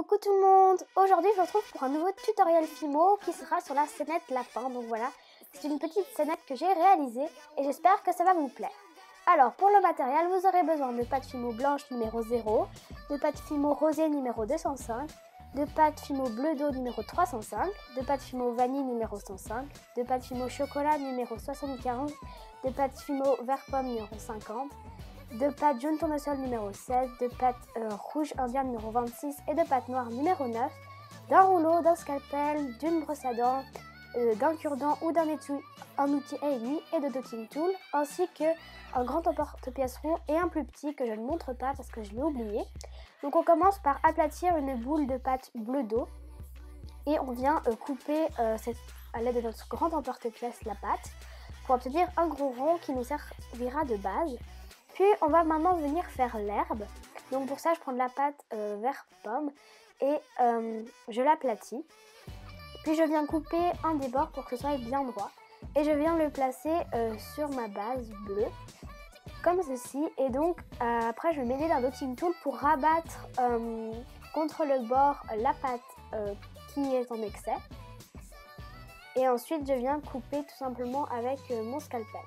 Coucou tout le monde. Aujourd'hui je vous retrouve pour un nouveau tutoriel Fimo qui sera sur la scénette lapin. Donc voilà, c'est une petite scénette que j'ai réalisée et j'espère que ça va vous plaire. Alors pour le matériel, vous aurez besoin de pâte Fimo blanche numéro 0, de pâte Fimo rosée numéro 205, de pâte Fimo bleu d'eau numéro 305, de pâte Fimo vanille numéro 105, de pâte Fimo chocolat numéro 75, de pâte Fimo vert pomme numéro 50, de pâte jaune tournesol numéro 16, de pâte rouge indien numéro 26 et de pâte noire numéro 9, d'un rouleau, d'un scalpel, d'une brosse à dents, d'un cure-dent ou d'un outil à aiguille et de dotting tool, ainsi qu'un grand emporte-pièce rond et un plus petit que je ne montre pas parce que je l'ai oublié. Donc on commence par aplatir une boule de pâte bleu d'eau et on vient couper à l'aide de notre grand emporte-pièce la pâte pour obtenir un gros rond qui nous servira de base. Puis on va maintenant venir faire l'herbe. Donc pour ça je prends de la pâte vert pomme et je l'aplatis. Puis je viens couper un des bords pour que ce soit bien droit. Et je viens le placer sur ma base bleue, comme ceci. Et donc après je vais m'aider d'un dotting tool pour rabattre contre le bord la pâte qui est en excès. Et ensuite je viens couper tout simplement avec mon scalpel.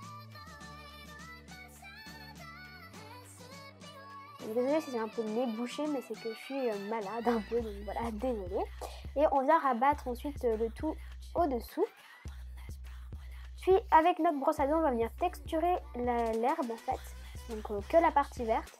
Désolée si j'ai un peu le nez bouché, mais c'est que je suis malade un peu, donc voilà, désolée. Et on vient rabattre ensuite le tout au-dessous. Puis avec notre brosse à dents, on va venir texturer l'herbe en fait, donc que la partie verte.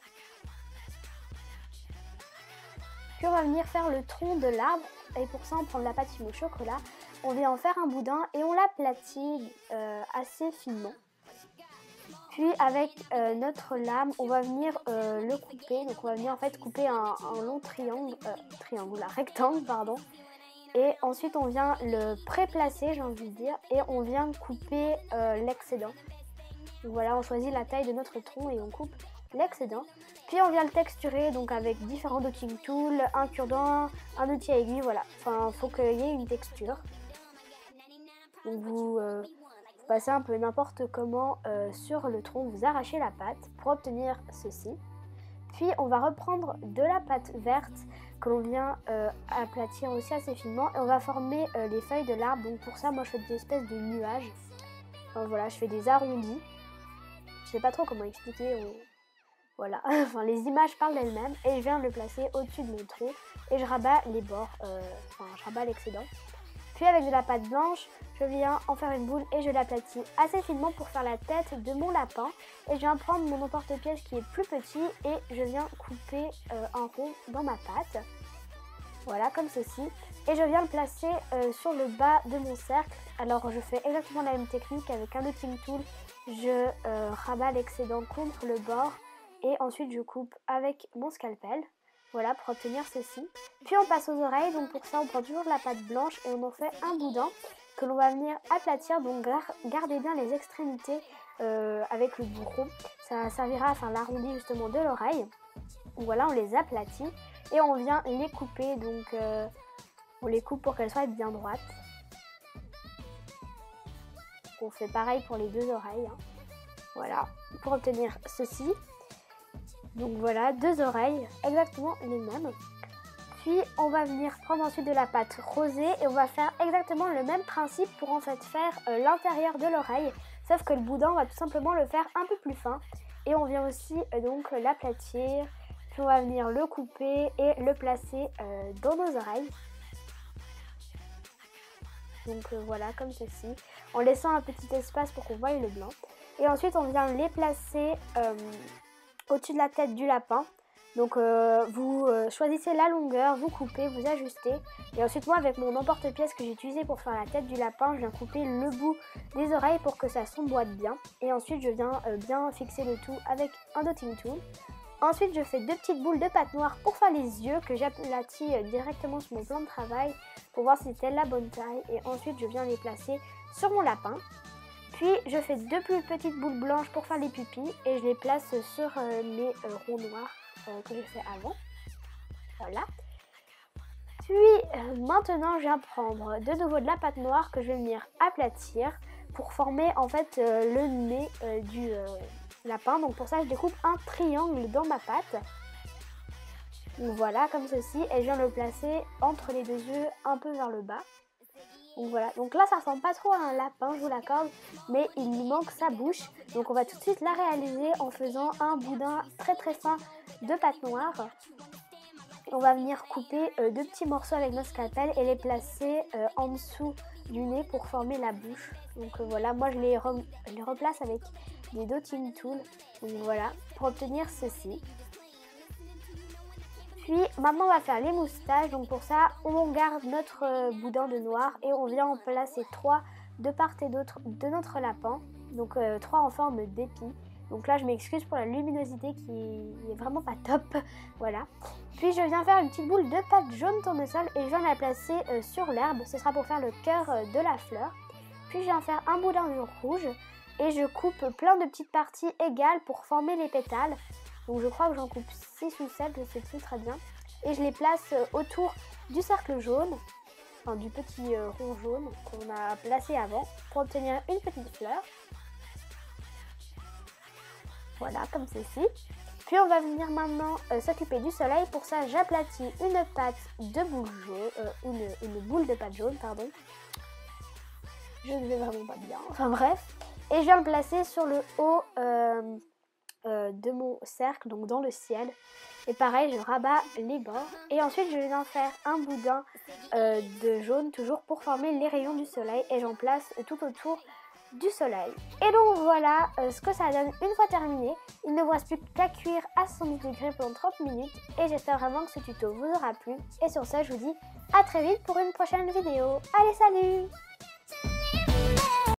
Puis on va venir faire le tronc de l'arbre, et pour ça on prend de la pâte Fimo chocolat. On vient en faire un boudin et on l'aplatit assez finement. Puis avec notre lame, on va venir le couper. Donc on va venir en fait couper un long rectangle, pardon. Et ensuite on vient le pré-placer, j'ai envie de dire, et on vient couper l'excédent. Donc voilà, on choisit la taille de notre tronc et on coupe l'excédent. Puis on vient le texturer donc avec différents dotting tools, un cure-dent, un outil à aiguille, voilà. Enfin, faut qu'il y ait une texture. Donc vous passez un peu n'importe comment sur le tronc, vous arrachez la pâte pour obtenir ceci. Puis on va reprendre de la pâte verte que l'on vient aplatir aussi assez finement et on va former les feuilles de l'arbre. Donc pour ça, moi je fais des espèces de nuages. Enfin, voilà, je fais des arrondis. Je sais pas trop comment expliquer. Voilà, enfin les images parlent d'elles-mêmes et je viens le placer au-dessus de mon tronc et je rabats les bords, je rabats l'excédent. Puis avec de la pâte blanche, je viens en faire une boule et je l'aplatis assez finement pour faire la tête de mon lapin. Et je viens prendre mon emporte-pièce qui est plus petit et je viens couper un rond dans ma pâte. Voilà, comme ceci. Et je viens le placer sur le bas de mon cercle. Alors je fais exactement la même technique avec un dotting tool. Je rabats l'excédent contre le bord et ensuite je coupe avec mon scalpel. Voilà, pour obtenir ceci. Puis on passe aux oreilles, donc pour ça on prend toujours de la pâte blanche et on en fait un boudin que l'on va venir aplatir, donc gardez bien les extrémités avec le bourron. Ça servira à faire l'arrondi justement de l'oreille. Voilà, on les aplatit et on vient les couper, donc on les coupe pour qu'elles soient bien droites. On fait pareil pour les deux oreilles. Hein. Voilà, pour obtenir ceci. Donc voilà, deux oreilles, exactement les mêmes. Puis on va venir prendre ensuite de la pâte rosée et on va faire exactement le même principe pour en fait faire l'intérieur de l'oreille. Sauf que le boudin, on va tout simplement le faire un peu plus fin. Et on vient aussi donc l'aplatir. Puis on va venir le couper et le placer dans nos oreilles. Donc voilà, comme ceci. En laissant un petit espace pour qu'on voie le blanc. Et ensuite on vient les placer au-dessus de la tête du lapin. Donc vous choisissez la longueur, vous coupez, vous ajustez. Et ensuite moi avec mon emporte-pièce que j'ai utilisé pour faire la tête du lapin, je viens couper le bout des oreilles pour que ça s'emboîte bien. Et ensuite je viens bien fixer le tout avec un dotting tool. Ensuite je fais deux petites boules de pâte noire pour faire les yeux que j'aplatis directement sur mon plan de travail pour voir si c'était la bonne taille. Et ensuite je viens les placer sur mon lapin. Puis je fais deux plus petites boules blanches pour faire les pupilles et je les place sur les ronds noirs que j'ai fait avant. Voilà. Puis maintenant je viens prendre de nouveau de la pâte noire que je vais venir aplatir pour former en fait le nez du lapin. Donc pour ça je découpe un triangle dans ma pâte. Donc voilà, comme ceci, et je viens le placer entre les deux yeux, un peu vers le bas. Donc voilà, donc là ça ressemble pas trop à un lapin, je vous l'accorde, mais il lui manque sa bouche. Donc on va tout de suite la réaliser en faisant un boudin très très fin de pâte noire. On va venir couper deux petits morceaux avec notre scalpel et les placer en dessous du nez pour former la bouche. Donc voilà, moi je les replace avec des dotting tools. Donc voilà, pour obtenir ceci. Puis maintenant on va faire les moustaches. Donc pour ça, on garde notre boudin de noir et on vient en placer 3 de part et d'autre de notre lapin. Donc 3 en forme d'épi. Donc là je m'excuse pour la luminosité qui est vraiment pas top. Voilà. Puis je viens faire une petite boule de pâte jaune tournesol et je viens la placer sur l'herbe. Ce sera pour faire le cœur de la fleur. Puis je viens faire un boudin de rouge et je coupe plein de petites parties égales pour former les pétales. Donc je crois que j'en coupe 6 ou 7, je sais plus très bien. Et je les place autour du cercle jaune, enfin du petit rond jaune qu'on a placé avant pour obtenir une petite fleur. Voilà, comme ceci. Puis on va venir maintenant s'occuper du soleil. Pour ça, j'aplatis une pâte de boule jaune, une boule de pâte jaune, pardon. Je ne vais vraiment pas bien. Enfin bref. Et je viens le placer sur le haut de mon cercle, donc dans le ciel. Et pareil, je rabats les bords. Et ensuite, je viens faire un boudin de jaune, toujours pour former les rayons du soleil. Et j'en place tout autour du soleil. Et donc voilà ce que ça donne une fois terminé. Il ne vous reste plus qu'à cuire à 110 degrés pendant 30 minutes. Et j'espère vraiment que ce tuto vous aura plu. Et sur ça, je vous dis à très vite pour une prochaine vidéo. Allez, salut!